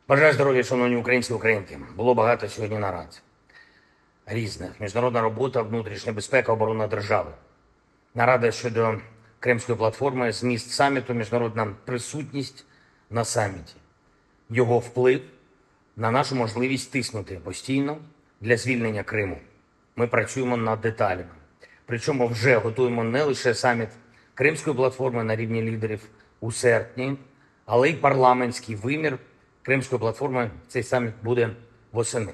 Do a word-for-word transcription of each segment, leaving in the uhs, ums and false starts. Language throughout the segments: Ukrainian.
Бажаю здоров'я, шановні українці і українки. Було багато сьогодні нарад. Різних. Міжнародна робота, внутрішня безпека, оборона держави. Нарада щодо Кримської платформи, зміст саміту, міжнародна присутність на саміті. Його вплив на нашу можливість тиснути постійно для звільнення Криму. Ми працюємо над деталями. Причому вже готуємо не лише саміт Кримської платформи на рівні лідерів у серпні, але й парламентський вимір Кримської платформи. Цей саміт буде восени.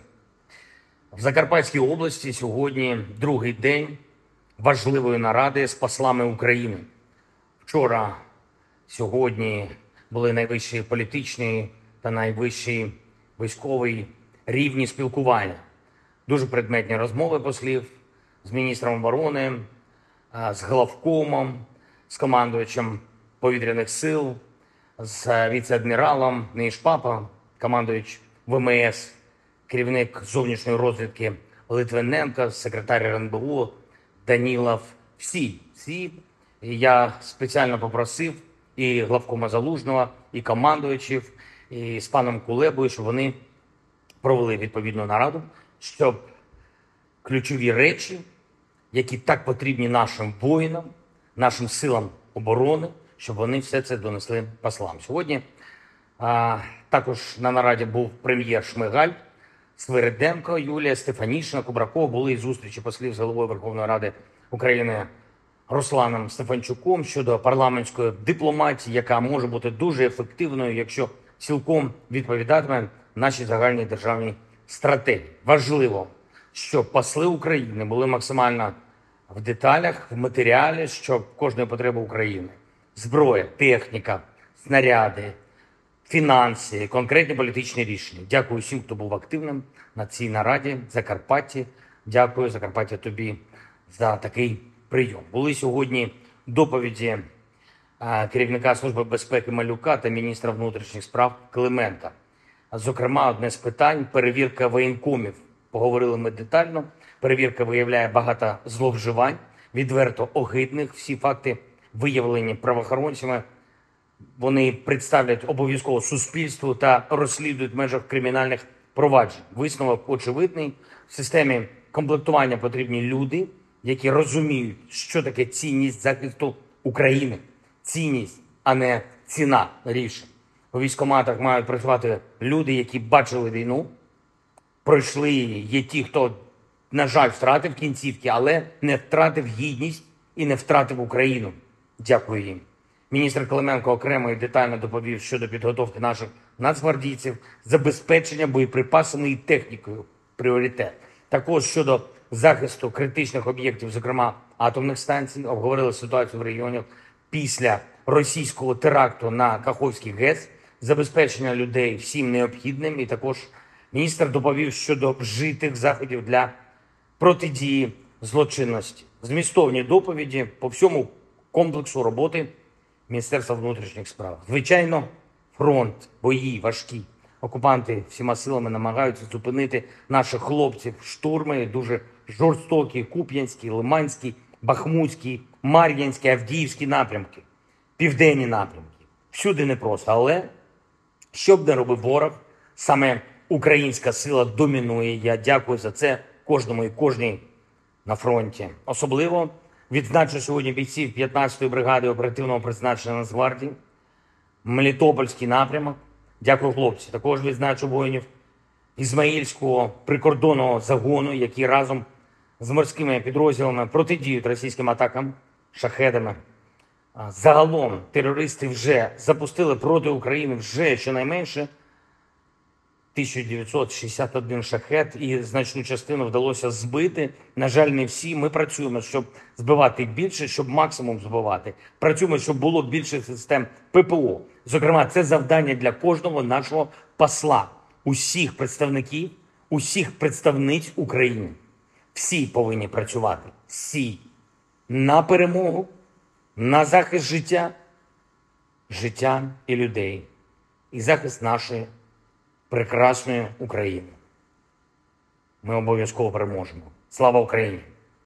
В Закарпатській області сьогодні другий день важливої наради з послами України. Вчора, сьогодні були найвищі політичні та найвищі військові рівні спілкування. Дуже предметні розмови послів з міністром оборони, з главкомом, з командувачем повітряних сил, з віце-адміралом Нейшпапа, командувач ВМС, керівник зовнішньої розвідки Литвиненко, секретар РНБО Данілов. Всі, всі. Я спеціально попросив і главкома Залужного, і командувачів, і з паном Кулебою, щоб вони провели відповідну нараду, щоб ключові речі, які так потрібні нашим воїнам, нашим силам оборони, щоб вони все це донесли послам. Сьогодні а, також на нараді був прем'єр Шмигаль, Свириденко, Юлія, Стефанішина, Кубраков. Були і зустрічі послів з головою Верховної Ради України Русланом Стефанчуком щодо парламентської дипломатії, яка може бути дуже ефективною, якщо цілком відповідатиме нашій загальній державній стратегії. Важливо, щоб посли України були максимально в деталях, в матеріалі, щоб кожної потреби України. Зброя, техніка, снаряди, фінанси, конкретні політичні рішення. Дякую всім, хто був активним на цій нараді в Закарпатті. Дякую, Закарпаття, тобі за такий прийом. Були сьогодні доповіді керівника Служби безпеки Малюка та міністра внутрішніх справ Клименка. Зокрема, одне з питань – перевірка воєнкомів. Поговорили ми детально. Перевірка виявляє багато зловживань, відверто огидних. Всі факти виявлені правоохоронцями. Вони представлять обов'язково суспільству та розслідують в межах кримінальних проваджень. Висновок очевидний. В системі комплектування потрібні люди, які розуміють, що таке цінність захисту України. Цінність, а не ціна рішень. У військкоматах мають працювати люди, які бачили війну, пройшли її. Є ті, хто, на жаль, втратив кінцівки, але не втратив гідність і не втратив Україну. Дякую їм. Міністр Клименко окремо і детально доповів щодо підготовки наших нацгвардійців, забезпечення боєприпасами і технікою – пріоритет. Також щодо захисту критичних об'єктів, зокрема атомних станцій, обговорили ситуацію в регіоні після російського теракту на Каховський ГЕС, забезпечення людей всім необхідним. І також міністр доповів щодо вжитих заходів для протидії злочинності. Змістовні доповіді по всьому комплексу роботи Міністерства внутрішніх справ. Звичайно, фронт, бої важкі. Окупанти всіма силами намагаються зупинити наших хлопців. Штурми дуже жорстокі, Куп'янський, Лиманський, Бахмутський, Мар'їнський, Авдіївський напрямки, південні напрямки. Всюди непросто, але що б не робив ворог, саме українська сила домінує. Я дякую за це кожному і кожній на фронті. Особливо відзначу сьогодні бійців п'ятнадцятої бригади оперативного призначення Нацгвардії, Мелітопольський напрямок. Дякую, хлопці. Також відзначу воїнів Ізмаїльського прикордонного загону, які разом з морськими підрозділами протидіють російським атакам шахедами. Загалом терористи вже запустили проти України вже щонайменше тисяча дев'ятсот шістдесят один шахед, і значну частину вдалося збити. На жаль, не всі. Ми працюємо, щоб збивати більше, щоб максимум збивати. Працюємо, щоб було більше систем ППО. Зокрема, це завдання для кожного нашого посла, усіх представників, усіх представниць України. Всі повинні працювати. Всі. На перемогу, на захист життя, життя і людей. І захист нашої прекрасної України. Ми обов'язково переможемо. Слава Україні!